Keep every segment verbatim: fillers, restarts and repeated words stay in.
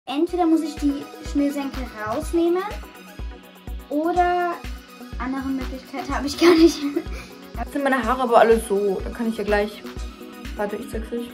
entweder muss ich die Schnürsenkel rausnehmen oder andere Möglichkeit habe ich gar nicht. Jetzt sind meine Haare aber alle so. Dann kann ich ja gleich. Warte, ich zeig's euch.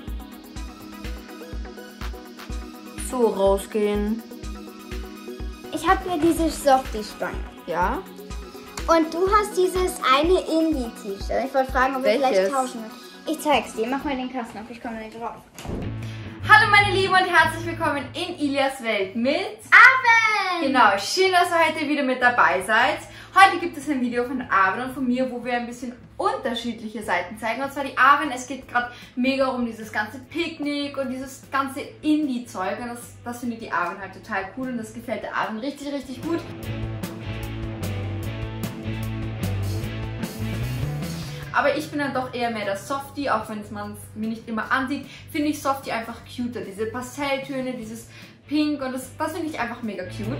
So rausgehen. Ich habe hier diese Softie-Spange. Ja. Und du hast dieses eine Indie-T-Shirt. Ich wollte fragen, ob wir Welches? vielleicht tauschen. Ich zeig's dir. Mach mal den Kasten auf. Ich komme nicht drauf. Hallo meine Lieben und herzlich willkommen in Ilias Welt mit Arwen! Genau, schön, dass ihr heute wieder mit dabei seid. Heute gibt es ein Video von Arwen und von mir, wo wir ein bisschen unterschiedliche Seiten zeigen. Und zwar die Arwen, es geht gerade mega um dieses ganze Picknick und dieses ganze Indie-Zeug. Und das, das findet die Arwen halt total cool und das gefällt der Arwen richtig, richtig gut. Aber ich bin dann doch eher mehr der Softie, auch wenn man es mir nicht immer ansieht, finde ich Softie einfach cuter. Diese Pastelltöne, dieses Pink und das, das finde ich einfach mega cute.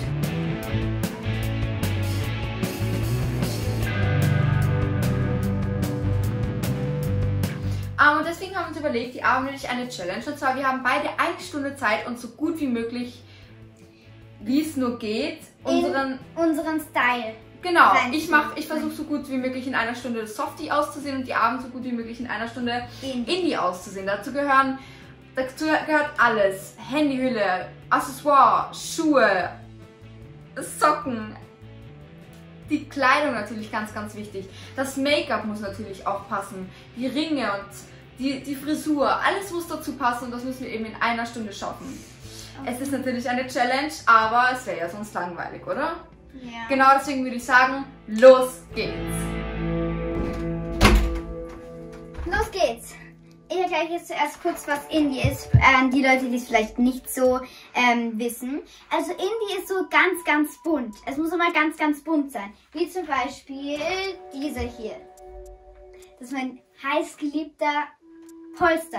Um, und deswegen haben wir uns überlegt, die Arwen und ich eine Challenge. Und zwar, wir haben beide eine Stunde Zeit und so gut wie möglich, wie es nur geht, unseren, in unseren Style. Genau, ich mach, ich versuche so gut wie möglich in einer Stunde Softie auszusehen und die Abend so gut wie möglich in einer Stunde Indie auszusehen. Dazu gehören, dazu gehört alles. Handyhülle, Accessoire, Schuhe, Socken, die Kleidung natürlich ganz, ganz wichtig. Das Make-up muss natürlich auch passen, die Ringe und die, die Frisur, alles muss dazu passen und das müssen wir eben in einer Stunde schaffen. Okay. Es ist natürlich eine Challenge, aber es wäre ja sonst langweilig, oder? Ja. Genau, deswegen würde ich sagen, los geht's. Los geht's. Ich erkläre jetzt zuerst kurz, was Indie ist, an äh, die Leute, die es vielleicht nicht so ähm, wissen. Also Indie ist so ganz, ganz bunt. Es muss immer ganz, ganz bunt sein. Wie zum Beispiel dieser hier. Das ist mein heißgeliebter Polster.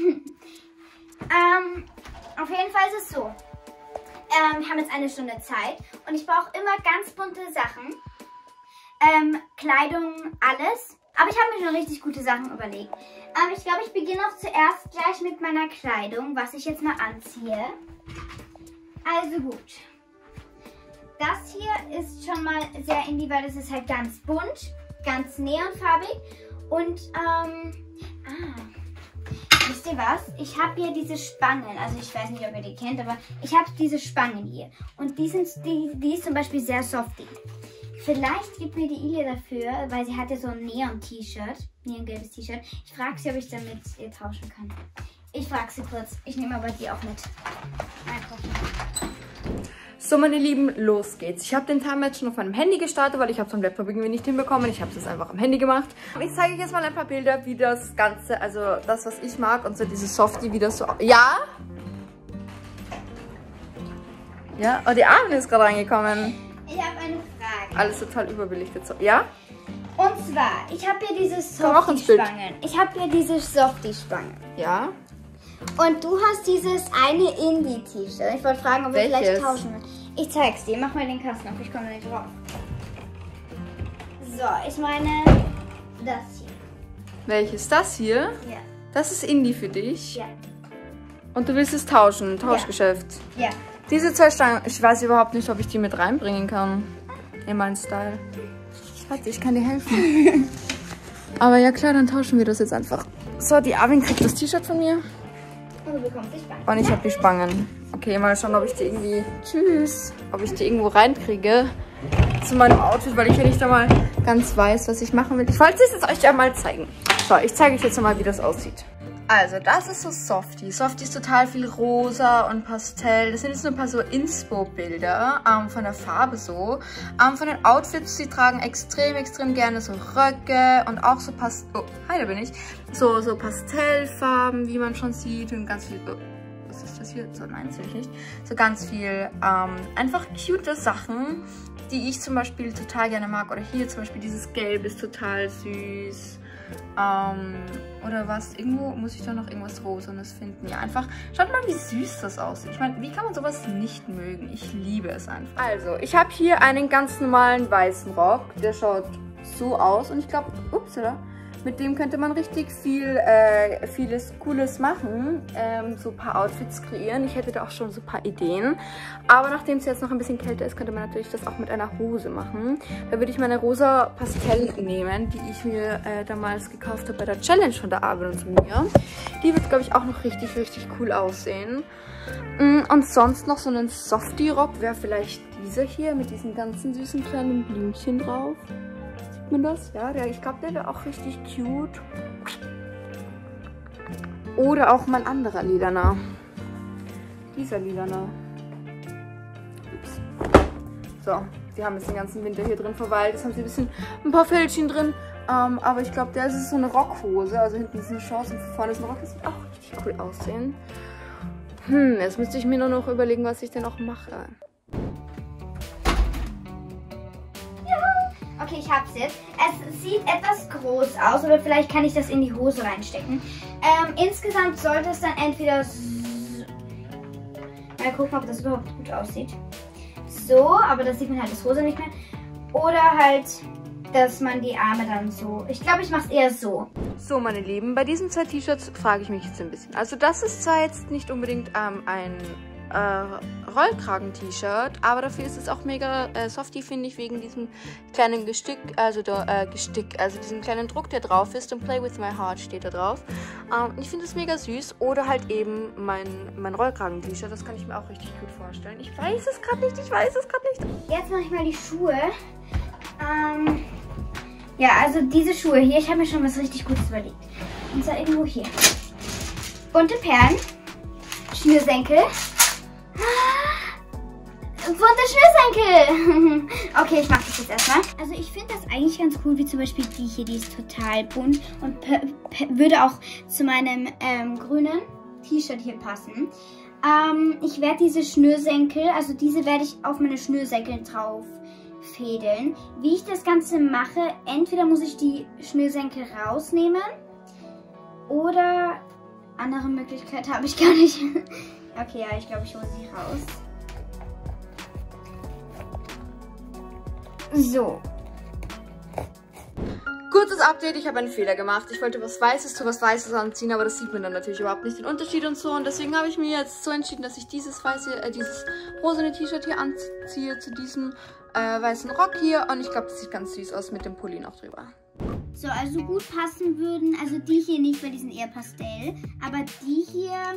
ähm, auf jeden Fall ist es so. Ähm, wir haben jetzt eine Stunde Zeit und ich brauche immer ganz bunte Sachen. Ähm, Kleidung, alles. Aber ich habe mir schon richtig gute Sachen überlegt. Ähm, ich glaube, ich beginne auch zuerst gleich mit meiner Kleidung, was ich jetzt mal anziehe. Also gut. Das hier ist schon mal sehr indie, weil das ist halt ganz bunt, ganz neonfarbig. Und, ähm, ah... Wisst ihr was? Ich habe hier diese Spangen, also ich weiß nicht, ob ihr die kennt, aber ich habe diese Spangen hier. Und die, sind, die, die ist zum Beispiel sehr softie. Vielleicht gibt mir die Ilia dafür, weil sie hatte so ein Neon-T-Shirt, neongelbes T-Shirt. Ich frage sie, ob ich damit ihr tauschen kann. Ich frage sie kurz. Ich nehme aber die auch mit. Einkaufen. So meine Lieben, los geht's. Ich habe den Timer jetzt schon auf meinem Handy gestartet, weil ich habe es am Laptop irgendwie nicht hinbekommen. Ich habe es jetzt einfach am Handy gemacht. Ich zeige euch jetzt mal ein paar Bilder, wie das Ganze, also das, was ich mag und so dieses Softie, wie das so... Ja? Ja? Oh, die Arwen ist gerade reingekommen. Ich habe eine Frage. Alles total überbelichtet. So. Ja? Und zwar, ich habe hier diese Komm auch ins Bild. Softie-Spangen. Ich habe hier diese Softie-Spangen. Ja? Und du hast dieses eine Indie-T-Shirt. Ich wollte fragen, ob wir Welches? vielleicht tauschen. Ich zeig's dir. Mach mal den Kasten auf. Ich komme nicht drauf. So, ich meine das hier. Welches? Das hier? Ja. Das ist Indie für dich? Ja. Und du willst es tauschen, Tauschgeschäft? Ja. Diese zwei Stangen, ich weiß überhaupt nicht, ob ich die mit reinbringen kann. In meinen Style. Warte, ich kann dir helfen. Aber ja klar, dann tauschen wir das jetzt einfach. So, die Arwen kriegt das T-Shirt von mir. Und du bekommst die Spangen. Und ich habe die Spangen. Okay, mal schauen, ob ich die irgendwie... Tschüss. Ob ich die irgendwo reinkriege zu meinem Outfit, weil ich ja nicht einmal ganz weiß, was ich machen will. Ich wollte es jetzt euch einmal zeigen. So, ich zeige euch jetzt mal, wie das aussieht. Also, das ist so Softie. Softie ist total viel rosa und Pastell. Das sind jetzt nur ein paar so Inspo-Bilder ähm, von der Farbe so. Ähm, von den Outfits, sie tragen extrem, extrem gerne so Röcke und auch so Past... Oh, hi, da bin ich. So, so Pastellfarben, wie man schon sieht und ganz viel... Oh, was ist das hier? So, nein, das will ich nicht. So ganz viel ähm, einfach cute Sachen, die ich zum Beispiel total gerne mag. Oder hier zum Beispiel dieses Gelb ist total süß. Ähm, oder was? Irgendwo muss ich da noch irgendwas Rosanes finden. Ja, einfach, schaut mal, wie süß das aussieht. Ich meine, wie kann man sowas nicht mögen? Ich liebe es einfach. Also, ich habe hier einen ganz normalen weißen Rock. Der schaut so aus. Und ich glaube, ups, oder? Mit dem könnte man richtig viel, äh, vieles Cooles machen. Ähm, so ein paar Outfits kreieren. Ich hätte da auch schon so ein paar Ideen. Aber nachdem es jetzt noch ein bisschen kälter ist, könnte man natürlich das auch mit einer Hose machen. Da würde ich meine rosa Pastell nehmen, die ich mir äh, damals gekauft habe bei der Challenge von der Abel und mir. Die wird, glaube ich, auch noch richtig, richtig cool aussehen. Und sonst noch so einen Softie-Rock wäre vielleicht dieser hier mit diesen ganzen süßen kleinen Blümchen drauf. Sieht man das? Ja, der, ich glaube, der wäre auch richtig cute. Oder auch mein anderer lilaner. Dieser lilaner. Ups. So, die haben jetzt den ganzen Winter hier drin verweilt. Jetzt haben sie ein bisschen ein paar Fältchen drin. Ähm, aber ich glaube, der ist so eine Rockhose. Also hinten ist eine Chance und vorne ist ein Rock. Das wird auch richtig cool aussehen. Hm, jetzt müsste ich mir nur noch überlegen, was ich denn auch mache. Okay, ich hab's jetzt. Es sieht etwas groß aus, aber vielleicht kann ich das in die Hose reinstecken. Ähm, insgesamt sollte es dann entweder... Mal gucken, ob das überhaupt gut aussieht. So, aber das sieht man halt das Hose nicht mehr. Oder halt, dass man die Arme dann so... Ich glaube, ich mache es eher so. So, meine Lieben, bei diesen zwei T-Shirts frage ich mich jetzt ein bisschen. Also das ist zwar jetzt nicht unbedingt ähm, ein äh, Rollkragen-T-Shirt, aber dafür ist es auch mega äh, softy, finde ich, wegen diesem kleinen Gestick, also der, äh, Gestick, also diesem kleinen Druck, der drauf ist. Und Play with my heart steht da drauf. Ähm, ich finde es mega süß. Oder halt eben mein, mein Rollkragen-T-Shirt, das kann ich mir auch richtig gut vorstellen. Ich weiß es gerade nicht, ich weiß es gerade nicht. Jetzt mache ich mal die Schuhe. Ähm... Ja, also diese Schuhe hier, ich habe mir schon was richtig Gutes überlegt. Und zwar irgendwo hier. Bunte Perlen, Schnürsenkel. Bunte Schnürsenkel. Okay, ich mache das jetzt erstmal. Also ich finde das eigentlich ganz cool, wie zum Beispiel die hier, die ist total bunt und würde auch zu meinem ähm, grünen T-Shirt hier passen. Ähm, ich werde diese Schnürsenkel, also diese werde ich auf meine Schnürsenkel drauf fädeln. Wie ich das Ganze mache, entweder muss ich die Schnürsenkel rausnehmen oder andere Möglichkeit habe ich gar nicht. Okay, ja, ich glaube, ich hole sie raus. So. Kurzes Update, ich habe einen Fehler gemacht. Ich wollte was Weißes zu was Weißes anziehen, aber das sieht man dann natürlich überhaupt nicht den Unterschied und so. Und deswegen habe ich mir jetzt so entschieden, dass ich dieses weiße, äh, dieses rosane T-Shirt hier anziehe zu diesem äh, weißen Rock hier. Und ich glaube, das sieht ganz süß aus mit dem Pulli noch drüber. So, also gut passen würden, also die hier nicht, weil die sind eher Pastell. Aber die hier,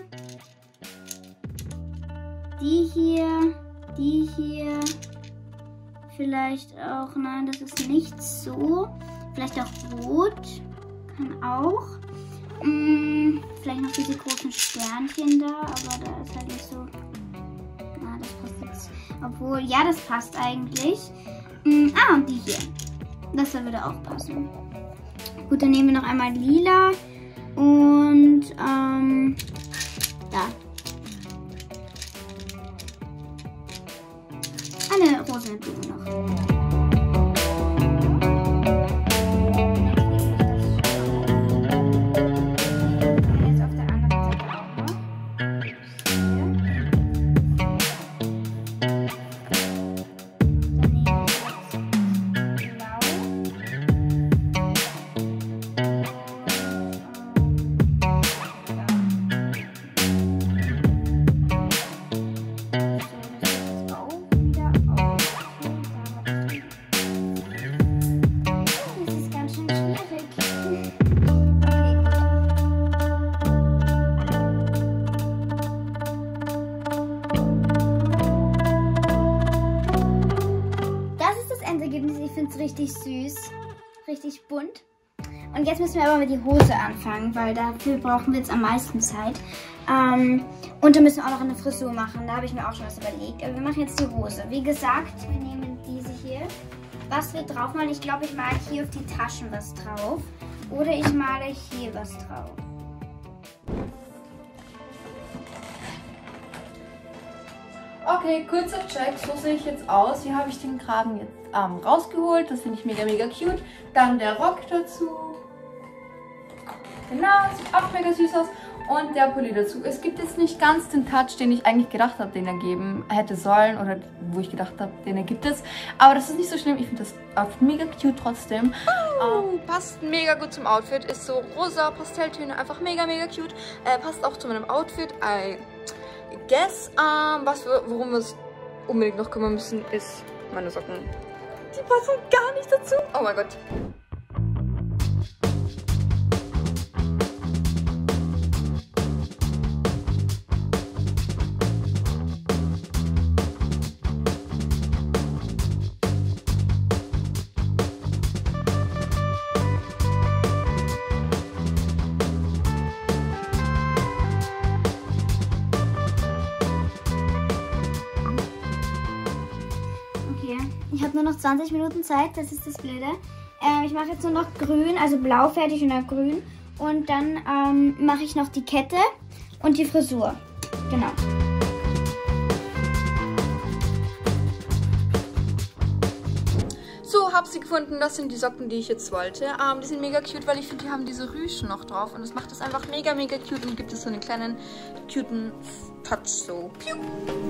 die hier, die hier, vielleicht auch, nein, das ist nicht so. Vielleicht auch rot, kann auch. Hm, vielleicht noch diese großen Sternchen da, aber da ist halt nicht so. Na, das passt jetzt. Obwohl, ja, das passt eigentlich. Hm, ah, und die hier. Das würde auch passen. Gut, dann nehmen wir noch einmal lila und ähm, da. Eine rosa Blume noch. Richtig süß, richtig bunt. Und jetzt müssen wir aber mit die Hose anfangen, weil dafür brauchen wir jetzt am meisten Zeit. Ähm, und dann müssen wir auch noch eine Frisur machen, da habe ich mir auch schon was überlegt. Aber wir machen jetzt die Hose. Wie gesagt, wir nehmen diese hier. Was wir drauf malen? Ich glaube, ich male hier auf die Taschen was drauf. Oder ich male hier was drauf. Okay, kurzer Check, so sehe ich jetzt aus. Hier habe ich den Kragen jetzt ähm, rausgeholt. Das finde ich mega, mega cute. Dann der Rock dazu. Genau, sieht auch mega süß aus. und der Pulli dazu. Es gibt jetzt nicht ganz den Touch, den ich eigentlich gedacht habe, den er geben hätte sollen oder wo ich gedacht habe, den er gibt es. Aber das ist nicht so schlimm. Ich finde das Outfit mega cute trotzdem. Oh, ähm, passt mega gut zum Outfit. Ist so rosa, Pastelltöne, einfach mega, mega cute. Äh, passt auch zu meinem Outfit. I guess. Ähm, was wir, worum wir uns unbedingt noch kümmern müssen, ist meine Socken. Die passen gar nicht dazu. Oh mein Gott. Ich habe nur noch zwanzig Minuten Zeit, das ist das Blöde. Äh, ich mache jetzt nur noch grün, also blau fertig und dann grün. Und dann ähm, mache ich noch die Kette und die Frisur. Genau. So, habe sie gefunden. Das sind die Socken, die ich jetzt wollte. Ähm, die sind mega cute, weil ich finde, die haben diese Rüschen noch drauf. Und das macht das einfach mega, mega cute und gibt es so einen kleinen, cuten Touch. So, piu.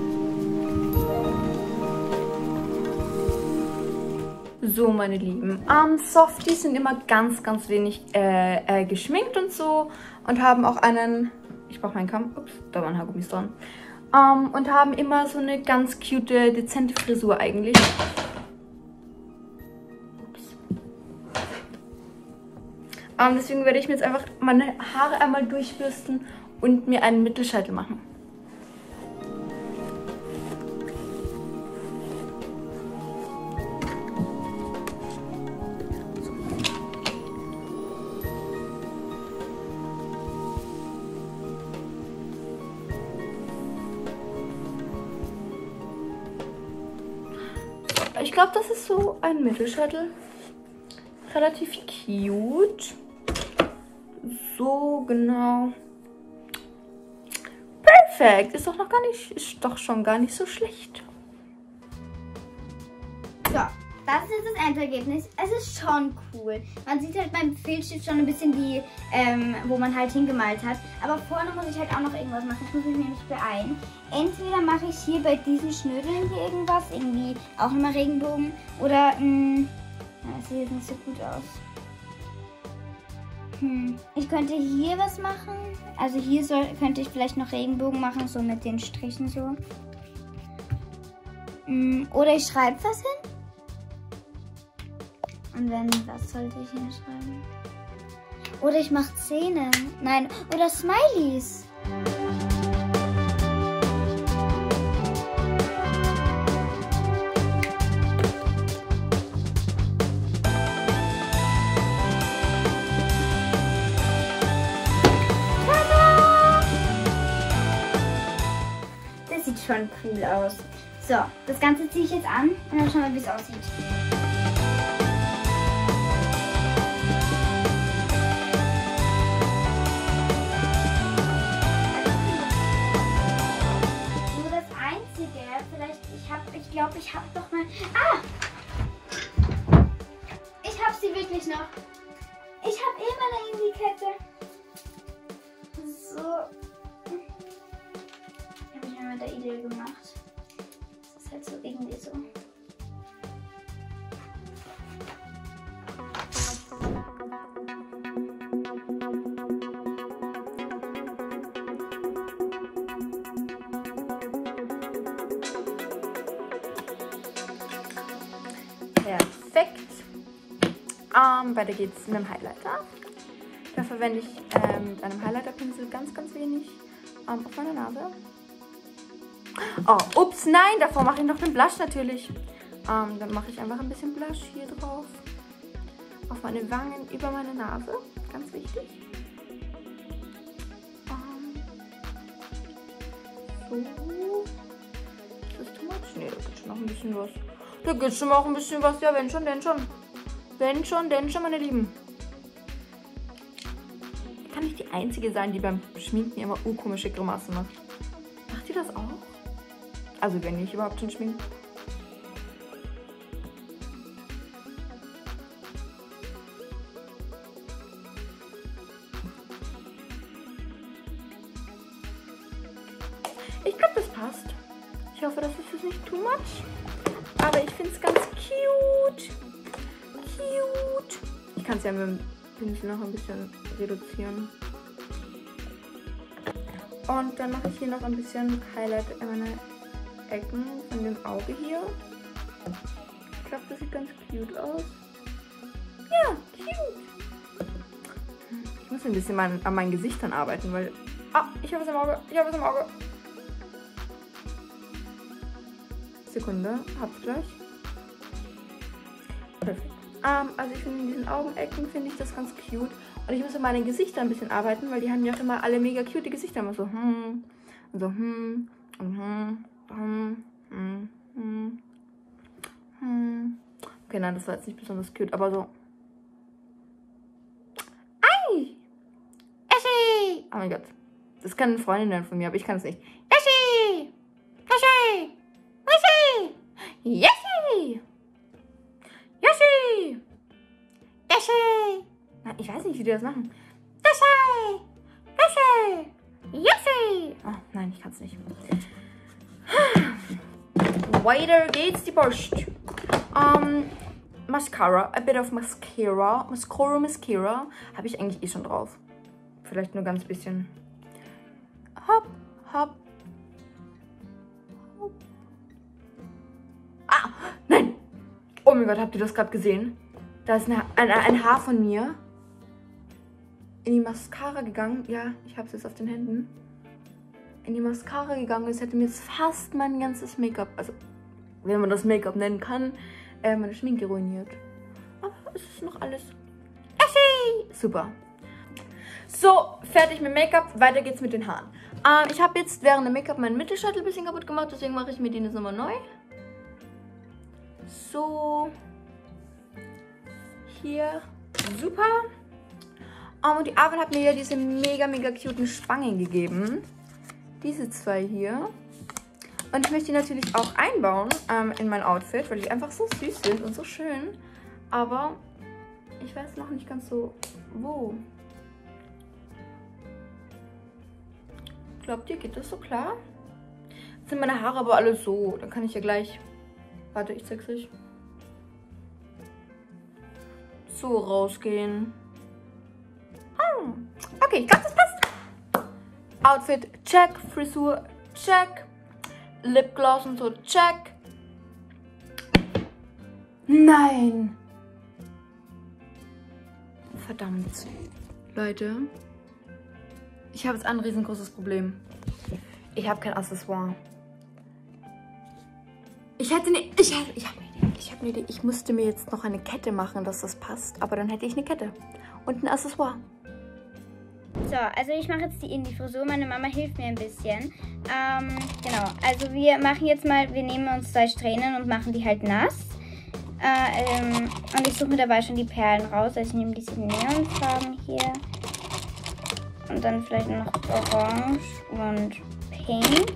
So, meine Lieben, ähm, Softies sind immer ganz, ganz wenig äh, äh, geschminkt und so und haben auch einen, ich brauche meinen Kamm, ups, da waren Haargummis dran, ähm, und haben immer so eine ganz cute, dezente Frisur eigentlich. Ups. Ähm, deswegen werde ich mir jetzt einfach meine Haare einmal durchbürsten und mir einen Mittelscheitel machen. Ich glaube, das ist so ein Mittelscheitel. Relativ cute. So, genau. Perfekt. Ist doch noch gar nicht, ist doch schon gar nicht so schlecht. So, das ist jetzt das Endergebnis. Es ist schon cool. Man sieht halt beim Filzstift schon ein bisschen die, ähm, wo man halt hingemalt hat. Aber vorne muss ich halt auch noch irgendwas machen. Ich muss mich nämlich beeilen. Entweder mache ich hier bei diesen Schnödeln hier irgendwas, irgendwie auch nochmal Regenbogen. Oder, mh, das sieht jetzt nicht so gut aus. Hm, ich könnte hier was machen. Also hier soll, könnte ich vielleicht noch Regenbogen machen, so mit den Strichen so. Hm, oder ich schreibe was hin. Und wenn, was sollte ich hinschreiben? Oder ich mache Zähne. Nein, oder Smileys. Das sieht schon cool aus. So, das Ganze ziehe ich jetzt an und dann schauen wir, wie es aussieht. Ich glaube, ich habe doch mal... Ah! Ich habe sie wirklich noch. Ich habe immer noch in die Kette. So. Habe ich mir mit der Idee gemacht. Das ist halt so irgendwie so. Perfekt. Ähm, weiter geht's mit dem Highlighter. Da verwende ich ähm, mit einem Highlighterpinsel ganz, ganz wenig ähm, auf meine Nase. Oh, ups, nein, davor mache ich noch den Blush natürlich. Ähm, dann mache ich einfach ein bisschen Blush hier drauf. Auf meine Wangen, über meine Nase. Ganz wichtig. Ähm, so. Ist das too much? Nee, da geht schon noch ein bisschen was. Da geht schon auch ein bisschen was. Ja, wenn schon, denn schon. Wenn schon, denn schon, meine Lieben. Ich kann nicht die Einzige sein, die beim Schminken immer urkomische Grimassen macht. Macht ihr das auch? Also wenn ich überhaupt schon schminke. ist das nicht too much. Aber ich finde es ganz cute. Cute. Ich kann es ja mit dem Pinsel noch ein bisschen reduzieren. Und dann mache ich hier noch ein bisschen Highlight in meine Ecken von dem Auge hier. Ich glaube, das sieht ganz cute aus. Ja, cute. Ich muss ein bisschen mein, an meinen Gesichtern arbeiten, weil... Ah, ich habe es im Auge. Ich habe es im Auge. Sekunde, hab's gleich. Perfekt. Um, also ich finde in diesen Augenecken finde ich das ganz cute. Und ich muss an meinen Gesichtern ein bisschen arbeiten, weil die haben ja auch immer alle mega cute Gesichter. Immer so hm, und so hm, und hm, hm, hm, hm, hm. Okay, nein, das war jetzt nicht besonders cute, aber so. Ei! Eschi! Oh mein Gott. Das kann eine Freundin von mir, aber ich kann es nicht. Eschi! Eschi! Eschi! Eschi! Yoshi! Yoshi! Na, ich weiß nicht, wie die das machen. Yoshi! Yoshi! Yoshi! Oh, nein, ich kann es nicht. Weiter geht's die Post. Um, Mascara. A bit of Mascara. Mascara, Mascara. Habe ich eigentlich eh schon drauf. Vielleicht nur ganz bisschen. Hopp, hopp. Hopp. Ah, nein! Oh mein Gott, habt ihr das gerade gesehen? Da ist eine, ein, ein Haar von mir in die Mascara gegangen. Ja, ich habe es jetzt auf den Händen. In die Mascara gegangen. Es hätte mir jetzt fast mein ganzes Make-up, also wenn man das Make-up nennen kann, äh, meine Schminke ruiniert. Aber es ist noch alles. Eschi! Super. So, fertig mit Make-up. Weiter geht's mit den Haaren. Ähm, ich habe jetzt während dem Make-up meinen Mittelscheitel ein bisschen kaputt gemacht. Deswegen mache ich mir den jetzt nochmal neu. So, hier, super. Um, und die Arwen hat mir ja diese mega, mega cuten Spangen gegeben. Diese zwei hier. Und ich möchte die natürlich auch einbauen ähm, in mein Outfit, weil die einfach so süß sind und so schön. Aber ich weiß noch nicht ganz so, wo. Glaubt ihr, geht das so klar? Jetzt sind meine Haare aber alle so. Dann kann ich ja gleich... Warte, ich zeig's euch. So rausgehen. Oh. Okay, ich glaube, das passt. Outfit, check. Frisur, check. Lipgloss und so, check. Nein. Verdammt. Leute. Ich habe jetzt ein riesengroßes Problem. Ich habe kein Accessoire. Ich hätte eine, ich habe ich hab eine Idee, ich habe eine Idee. Ich musste mir jetzt noch eine Kette machen, dass das passt. Aber dann hätte ich eine Kette und ein Accessoire. So, also ich mache jetzt die Indie-Frisur. Meine Mama hilft mir ein bisschen. Ähm, genau, also wir machen jetzt mal, wir nehmen uns zwei Strähnen und machen die halt nass. Äh, ähm, und ich suche mir dabei schon die Perlen raus. Also ich nehme diese Neonfarben hier. Und dann vielleicht noch Orange und Pink.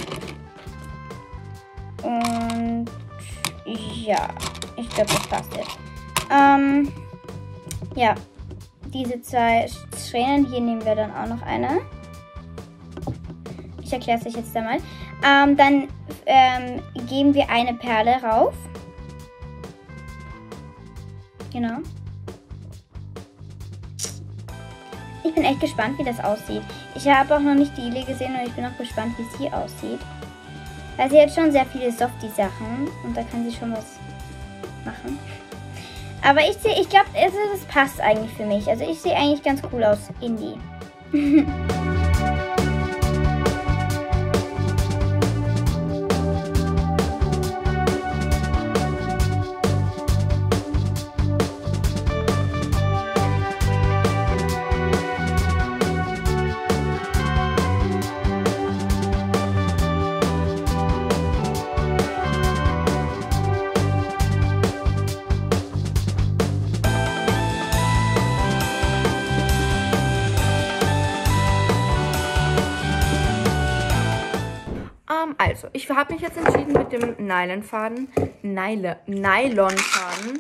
Und ja, ich glaube, das passt jetzt. Ähm, ja, diese zwei Strähnen, hier nehmen wir dann auch noch eine. Ich erkläre es euch jetzt einmal. Ähm, dann ähm, geben wir eine Perle rauf. Genau. Ich bin echt gespannt, wie das aussieht. Ich habe auch noch nicht die Ile gesehen und ich bin auch gespannt, wie sie aussieht. Weil sie hat schon sehr viele Softie-Sachen und da kann sie schon was machen. Aber ich sehe, ich glaube, es, es passt eigentlich für mich. Also ich sehe eigentlich ganz cool aus, Indie. Also, ich habe mich jetzt entschieden mit dem Nylonfaden, Nyle, Nylonfaden,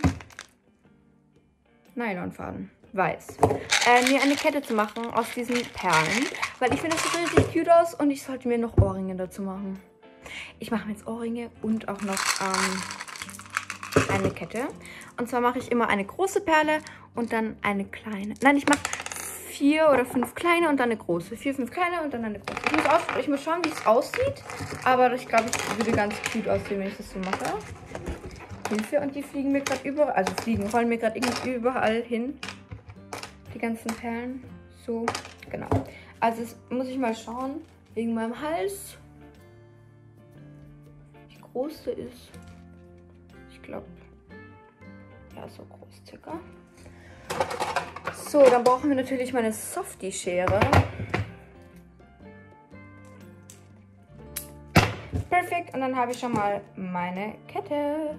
Nylonfaden, weiß, äh, mir eine Kette zu machen aus diesen Perlen, weil ich finde, das sieht richtig cute aus und ich sollte mir noch Ohrringe dazu machen. ich mache mir jetzt Ohrringe und auch noch ähm, eine Kette. Und zwar mache ich immer eine große Perle und dann eine kleine. Nein, ich mache vier oder fünf kleine und dann eine große. Vier, fünf kleine und dann eine große. Ich muss, aus, ich muss schauen, wie es aussieht. Aber ich glaube, es würde ganz cute aussehen, wenn ich das so mache. Hilfe, und die fliegen mir gerade überall, also fliegen, rollen mir gerade überall hin. Die ganzen Perlen. So, genau. Also das muss ich mal schauen, wegen meinem Hals, wie groß der ist. Ich glaube, ja, so groß circa. So, dann brauchen wir natürlich meine Softie-Schere. Perfekt, und dann habe ich schon mal meine Kette.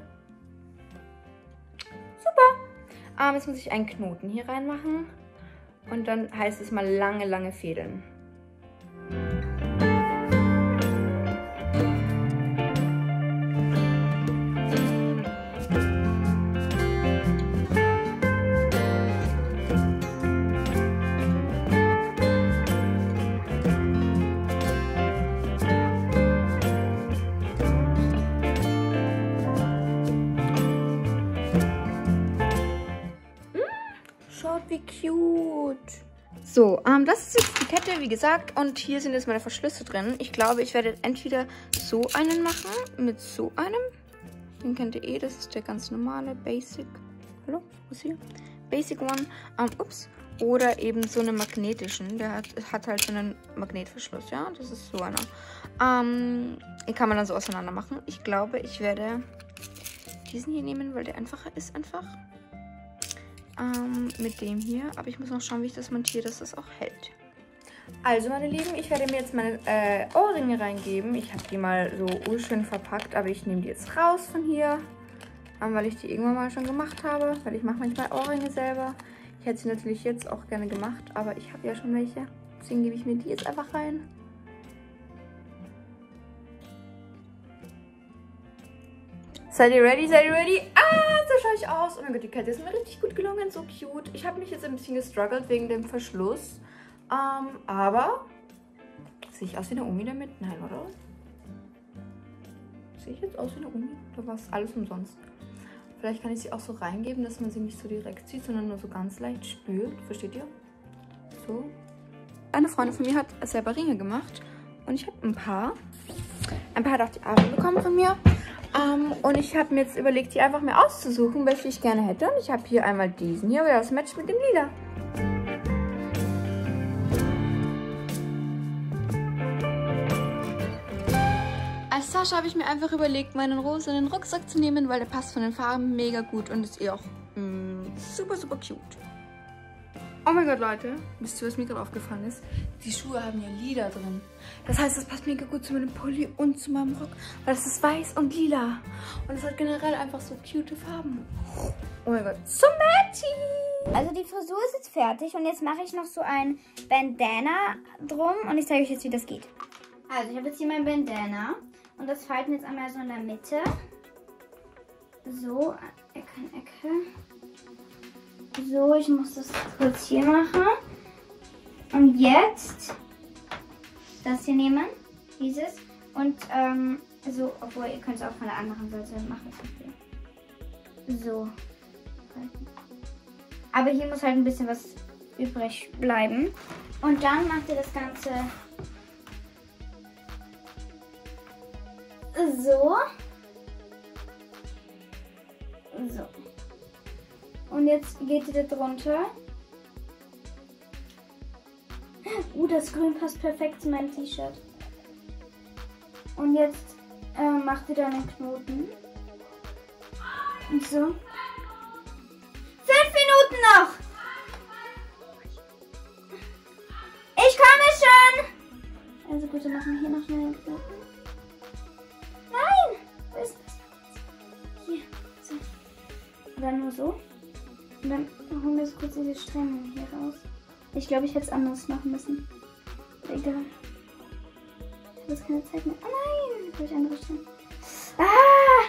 Super. Ähm, jetzt muss ich einen Knoten hier reinmachen. Und dann heißt es mal lange, lange Fädeln. Schaut, wie cute. So, ähm, das ist jetzt die Kette, wie gesagt. Und hier sind jetzt meine Verschlüsse drin. Ich glaube, ich werde entweder so einen machen, mit so einem. Den kennt ihr eh, das ist der ganz normale Basic. Hallo, was hier? Basic One. Ähm, ups. Oder eben so einen magnetischen. Der hat, hat halt so einen Magnetverschluss, ja. Das ist so einer. Ähm, den kann man dann so auseinander machen. Ich glaube, ich werde diesen hier nehmen, weil der einfacher ist einfach. Ähm, mit dem hier. Aber ich muss noch schauen, wie ich das montiere, dass das auch hält. Also, meine Lieben, ich werde mir jetzt meine äh, Ohrringe reingeben. Ich habe die mal so urschön verpackt, aber ich nehme die jetzt raus von hier. Ähm, weil ich die irgendwann mal schon gemacht habe. Weil ich mache manchmal Ohrringe selber. Ich hätte sie natürlich jetzt auch gerne gemacht, aber ich habe ja schon welche. Deswegen gebe ich mir die jetzt einfach rein. Seid ihr ready? Seid ihr ready? Ah, so schaue ich aus. Oh mein Gott, die Kette ist mir richtig gut gelungen. So cute. Ich habe mich jetzt ein bisschen gestruggelt wegen dem Verschluss. Ähm, aber sehe ich aus wie eine Omi damit? Nein, oder? Sehe ich jetzt aus wie eine Omi? Da war es alles umsonst. Vielleicht kann ich sie auch so reingeben, dass man sie nicht so direkt sieht, sondern nur so ganz leicht spürt. Versteht ihr? So. Eine Freundin von mir hat selber Ringe gemacht. Und ich habe ein paar. Ein paar hat auch die Arme bekommen von mir. Um, und ich habe mir jetzt überlegt, die einfach mir auszusuchen, welche ich gerne hätte. Und ich habe hier einmal diesen hier, weil das matcht mit dem Lila. Als Tasche habe ich mir einfach überlegt, meinen rosanen Rucksack zu nehmen, weil der passt von den Farben mega gut und ist eh auch mm, super, super cute. Oh mein Gott, Leute, wisst ihr, was mir gerade aufgefallen ist? Die Schuhe haben ja lila drin. Das heißt, das passt mega gut zu meinem Pulli und zu meinem Rock, weil das ist weiß und lila. Und es hat generell einfach so cute Farben. Oh mein Gott, so matchy! Also die Frisur ist jetzt fertig und jetzt mache ich noch so ein Bandana drum und ich zeige euch jetzt, wie das geht. Also ich habe jetzt hier mein Bandana und das falten jetzt einmal so in der Mitte. So, Ecke an Ecke. So, ich muss das kurz hier machen. Und jetzt das hier nehmen, dieses. Und ähm, so, obwohl ihr könnt es auch von der anderen Seite machen. So. Aber hier muss halt ein bisschen was übrig bleiben. Und dann macht ihr das Ganze so. So. Und jetzt geht ihr da drunter. Uh, das Grün passt perfekt zu meinem T-Shirt. Und jetzt äh, macht ihr da einen Knoten. Und so. Fünf Minuten noch! Ich komme schon! Also gut, dann machen wir hier noch schnell einen Knoten. Nein! Wo ist das? Hier. So. Und dann nur so. Und dann holen wir jetzt kurz diese Stränge hier raus. Ich glaube, ich hätte es anders machen müssen. Egal. Ich habe jetzt keine Zeit mehr. Oh nein! Jetzt habe ich andere Stränge. Ah!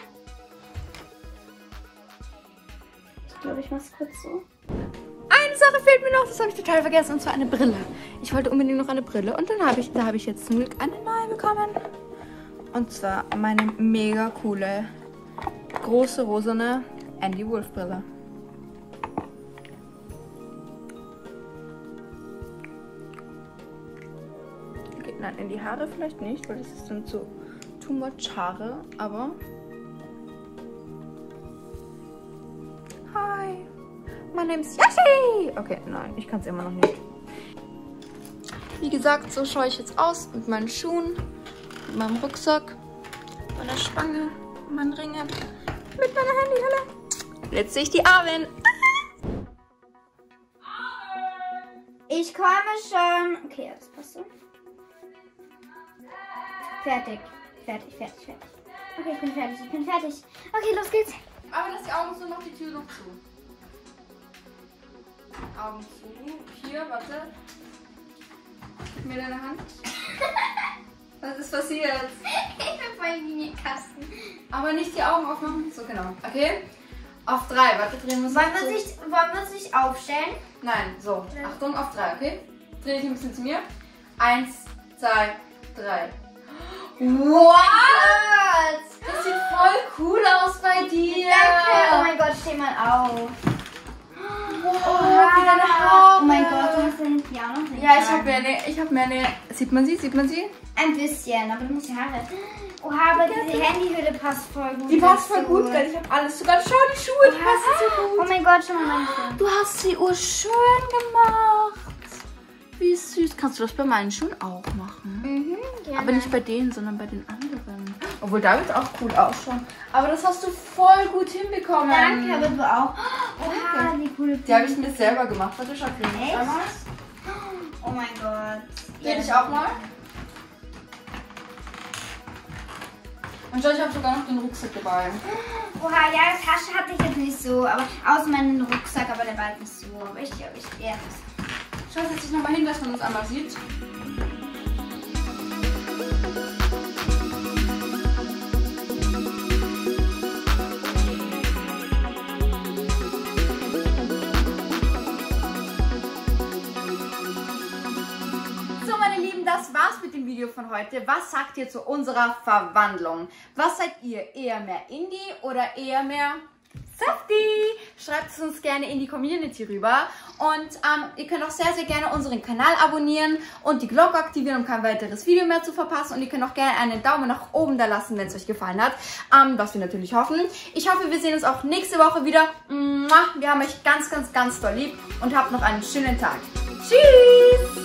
Ich glaube, ich mache es kurz so. Eine Sache fehlt mir noch, das habe ich total vergessen, und zwar eine Brille. Ich wollte unbedingt noch eine Brille und dann habe ich, da habe ich jetzt zum Glück eine neue bekommen. Und zwar meine mega coole, große, rosane Andy Wolf Brille. Okay, nein, in die Haare vielleicht nicht, weil das ist dann zu too much Haare, aber... Hi, my name's Yoshi! Okay, nein, ich kann es immer noch nicht. Wie gesagt, so schaue ich jetzt aus mit meinen Schuhen, mit meinem Rucksack, meiner Spange, meinen Ringen, mit meiner Handyhülle. Jetzt sehe ich die Arwen. Ich komme schon. Okay, das passt so. Fertig. Fertig, fertig, fertig. Okay, ich bin fertig, ich bin fertig. Okay, los geht's. Aber lass die Augen zu, mach die Tür noch zu. Augen zu. Hier, warte. Gib mir deine Hand. Was ist passiert? Ich bin voll wie ein Kasten. Aber nicht die Augen aufmachen. So, genau. Okay? Auf drei. Warte, drehen wir uns Wollen wir uns wollen wir uns nicht aufstellen? Nein, so. Ja. Achtung, auf drei, okay? Dreh dich ein bisschen zu mir. Eins, zwei, drei. What? Das sieht voll cool aus bei dir. Danke. Oh mein Gott, steh mal auf. Oh, wie deine Haare. Oh mein Gott, du hast den ja noch nicht. Ja, ich habe mir eine, ich habe mir eine. Sieht man sie? Sieht man sie? Ein bisschen, aber du musst die Haare. Oha, aber diese Handyhülle passt voll gut. Die passt voll gut, gell? Ich habe alles sogar. Schau, die Schuhe, die passen so gut. Oh mein Gott, schau mal meine Schuhe. Du hast sie urschön gemacht. Wie süß. Kannst du das bei meinen Schuhen auch machen? Mhm, gerne. Aber nicht bei denen, sondern bei den anderen. Obwohl, da wird auch cool ausschauen. Aber das hast du voll gut hinbekommen. Danke, aber du auch. Oha, die coole Die habe ich mir selber gemacht. Warte, schau, echt? Oh mein Gott. Dreh dich auch mal. Und schau, ich habe sogar noch den Rucksack dabei. Oha, ja, Tasche hatte ich jetzt nicht so, aber außer meinen Rucksack, aber der war halt nicht so. Aber ich glaube, ich werde es. Schau, setz dich nochmal hin, dass man das einmal sieht. Das war's mit dem Video von heute. Was sagt ihr zu unserer Verwandlung? Was seid ihr? Eher mehr Indie oder eher mehr Softie? Schreibt es uns gerne in die Community rüber. Und ähm, ihr könnt auch sehr, sehr gerne unseren Kanal abonnieren und die Glocke aktivieren, um kein weiteres Video mehr zu verpassen. Und ihr könnt auch gerne einen Daumen nach oben da lassen, wenn es euch gefallen hat. Ähm, was wir natürlich hoffen. Ich hoffe, wir sehen uns auch nächste Woche wieder. Wir haben euch ganz, ganz, ganz doll lieb und habt noch einen schönen Tag. Tschüss!